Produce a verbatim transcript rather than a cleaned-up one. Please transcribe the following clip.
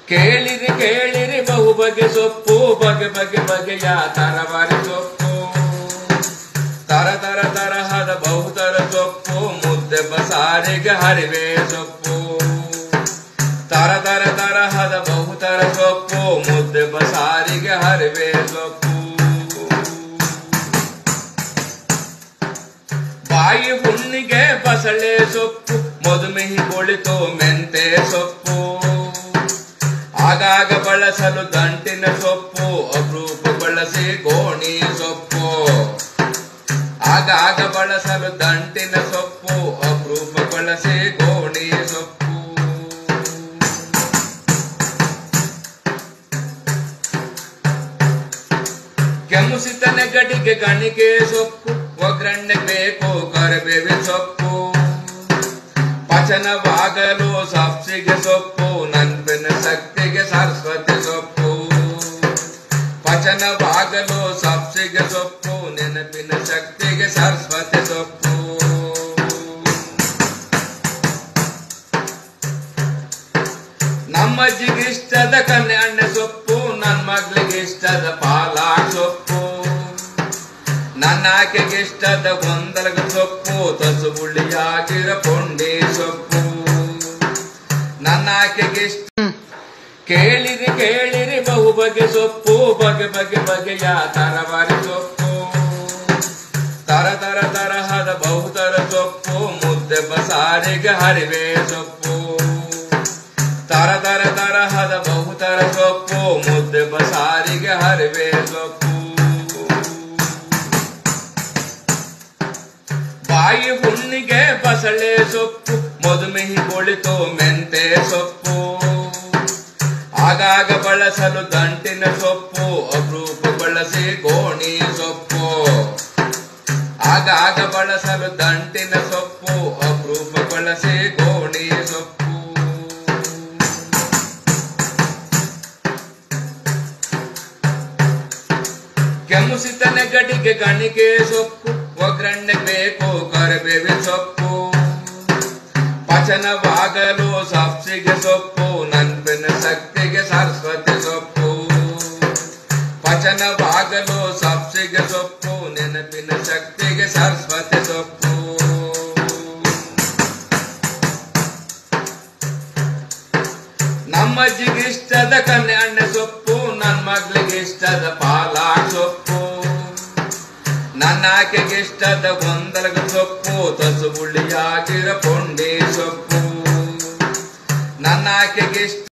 ಕೇಳಿರಿ ಕೇಳಿರಿ ಬಹು ಬಗೆ ಸೊಪ್ಪು ಬಗೆ ಬಗೆ ಬಗೆಯ ತರವಾರಿ ಸೊಪ್ಪು ತರ ತರ ತರಹದ ಬಹುತರ ಸೊಪ್ಪು ಮುದ್ದೆ ಬಸಾರಿಗೆ ಹರಿವೆ ಸೊಪ್ಪು ತರ ತರ ತರಹದ ಬಹುತರ ಸೊಪ್ಪು ಮುದ್ದೆ ಬಸಾರಿಗೆ ಹರಿವೆ ಸೊಪ್ಪು ಬಾಯಿ ಹುಣ್ಣಿಗೆ ಬಸಳೆ ಸೊಪ್ಪು ಮಧುಮೇಹಿ ಕುಳಿತು ಮೆಂತೆ ಸೊಪ್ಪು ಆಗಾಗ ಬಳಸಲು ದಂಟಿನ ಸೊಪ್ಪು ಅಪರೂಪ ಬಳಸಿ ಗೋಣಿ ಸೊಪ್ಪು ಆಗಾಗ ಬಳಸಲು ದಂಟಿನ ಸೊಪ್ಪು ಅಪರೂಪ ಬಳಸಿ ಗೋಣಿ ಸೊಪ್ಪು ಕೆಮ್ಮುಸಿತ ನೆಗಡಿಗೆ ಗಣಿಗೆ ಸೊಪ್ಪು ಒಗ್ಗರಣೆ ಬೇಕು ಕರಿಬೇವಿನ ಸೊಪ್ಪು ಪಚನವಾಗಲು ಸಬ್ಸಿಗೆ ಸೊಪ್ಪು ನೆನಪಿನ ಶಕ್ತಿಗೆ ಸರಸ್ವತಿ ಸೊಪ್ಪು ಪಚನವಾಗಲು ಸಬ್ಸಿಗೆ ಸೊಪ್ಪು ನೆನಪಿನ ಶಕ್ತಿಗೆ ಸರಸ್ವತಿ ಸೊಪ್ಪು ನಮ್ಮಜ್ಜಿಗೆ ಇಷ್ಟದ ಕನ್ಯಣ್ಣೆ ಸೊಪ್ಪು ನನ್ನ ಮಗಳಿಗೆ ಇಷ್ಟದ ಪಾಲಾಕ್ ಸೊಪ್ಪು ನನ್ನ ಆಕೆಗೆ ಇಷ್ಟದ ಗೊಂದಲಗ ಸೊಪ್ಪು ತಸು ಬುಳ್ಳಿಯಾಗಿರ ಪೊಂಡಿ ಸೊಪ್ಪು ನನ್ನ ಆಕೆಗೆ ಇಷ್ಟ ಕೇಳಿರಿ ಕೇಳಿರಿ ಬಹು ಬಗೆ ಸೊಪ್ಪು ಬಗೆ ಬಗೆ ಬಗೆಯ ತರವಾರಿ ಸೊಪ್ಪು ತರ ತರ ತರಹದ ಬಹುತರ ಸೊಪ್ಪು ಮುದ್ದೆ ಬಸಾರಿಗೆ ಹರಿವೆ ಸೊಪ್ಪು ತರ ತರ ತರಹದ ಬಹುತರ ಸೊಪ್ಪು ಮುದ್ದೆ ಬಸಾರಿಗೆ ಹರಿವೆ ಸೊಪ್ಪು ಬಾಯಿ ಹುಣ್ಣಿಗೆ ಬಸಳೆ ಸೊಪ್ಪು ಮಧುಮೇಹಿ ಕುಳಿತು ಮೆಂತೆ ಸೊಪ್ಪು ಆಗಾಗ ಬಳಸಲು ದಂಟಿನ ಸೊಪ್ಪು ಅಪರೂಪ ಬಳಸಿ ಗೋಣಿ ಸೊಪ್ಪು ಆಗಾಗ ಬಳಸಲು ದಂಟಿನ ಸೊಪ್ಪು ಅಪರೂಪ ಬಳಸಿ ಗೋಣಿ ಸೊಪ್ಪು ಕೆಮ್ಮುಸಿತ ನೆಗಡಿಗೆ ಗಣಿಗೆ ಸೊಪ್ಪು ಒಗ್ಗರಣೆ ಬೇಕು ಕರಿಬೇವಿನ ಸೊಪ್ಪು ಪಚನವಾಗಲು ಸಬ್ಸಿಗೆ ಸೊಪ್ಪು ನೆನಪಿನ ಶಕ್ತಿಗೆ ಸರಸ್ವತಿ ಸೊಪ್ಪು ಪಚನವಾಗಲು ಸಬ್ಸಿಗೆ ಸೊಪ್ಪು ನೆನಪಿನ ಶಕ್ತಿಗೆ ಸರಸ್ವತಿ ಸೊಪ್ಪು ನಮ್ಮಜ್ಜಿಗೆ ಇಷ್ಟದ ಕನ್ಯಣ್ಣೆ ಸೊಪ್ಪು ನನ್ನ ಮಗಳಿಗೆ ಇಷ್ಟದ ಪಾಲಾಕ್ ಸೊಪ್ಪು ನನ್ನ ಆಕೆಗೆ ಇಷ್ಟದ ಗೊಂದಲಗ ಸೊಪ್ಪು ತಸು ಬುಳ್ಳಿಯಾಗಿರ ಪೊಂಡಿ ಸೊಪ್ಪು ನನ್ನ ಆಕೆಗೆ ಇಷ್ಟ